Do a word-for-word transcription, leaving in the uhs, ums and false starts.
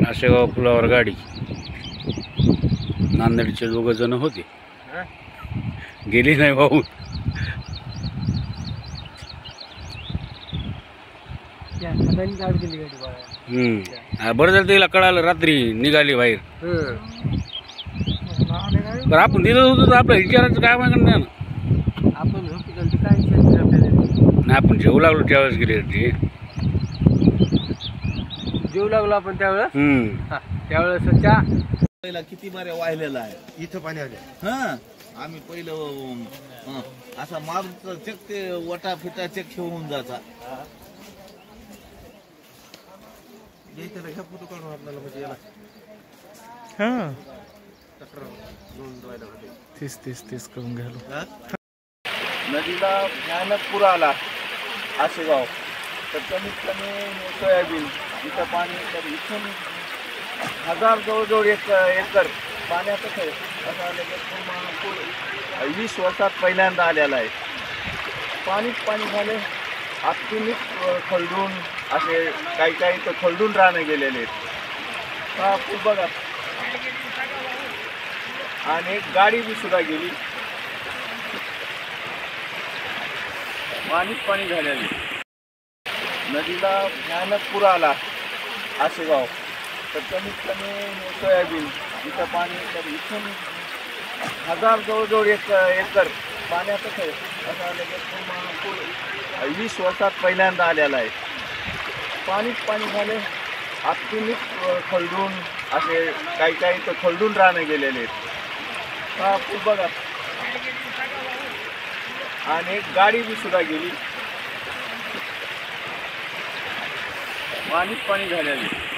आशेगाव पुलावर गाडी, नांदेडचे दोघ जण होते, गेली नाही वाहून. हम्म बरं झालं तिला कळालं, रात्री निघाली बाहेर. बरं आपण दिलं होतं तर आपल्या विचारायचं काय मागणं नाही ना. आपण काय आपण जेवू लागलो त्यावेळेस गेली ती. जेवू लागलो आपण त्यावेळेस. हम्म त्यावेळेस चहा पहिला किती बरे वाहिलेला आहे इथं पाणी आले. हा आम्ही पहिलं असा मारून चेक ते वटा फिटा चेक ठेवून जाता. घ्या फोटो काढून आपल्याला म्हणजे याला हा तक्रार तीस तीस तीस करून घ्यालो. नदीला भयानक पूर आला आशेगाव, तर कमीत कमी सोयाबीन इथं पाणी, तर इथून हजार जवळजवळ एक एकर पाण्यातच आहे. असा लगेच पूर वीस वर्षात पहिल्यांदा आलेला आहे. पाणीच पाणी झाले, आतूनच खलडून असे काही काही तर खलडून राहणे गेलेले आहेत. हा पूर बघा, आणि एक गाडी बी सुद्धा गेली, पाणीच पाणी झालेले. नदीला भयानक पूर आला आशेगाव, तर कमीत कमी सोयाबीन इथं पाणी, तर इथून हजार जवळजवळ एक एकर पाण्यातच आहे. असा लगेच पूर वीस वर्षात पहिल्यांदा आलेला आहे. पाणीच पाणी झाले, आतूनच खलडून असे काही काही तर खलडून राहणे गेलेले आहेत. हा पूर बघा, आणि एक गाडी बी सुद्धा गेली, पाणीच पाणी झालेली.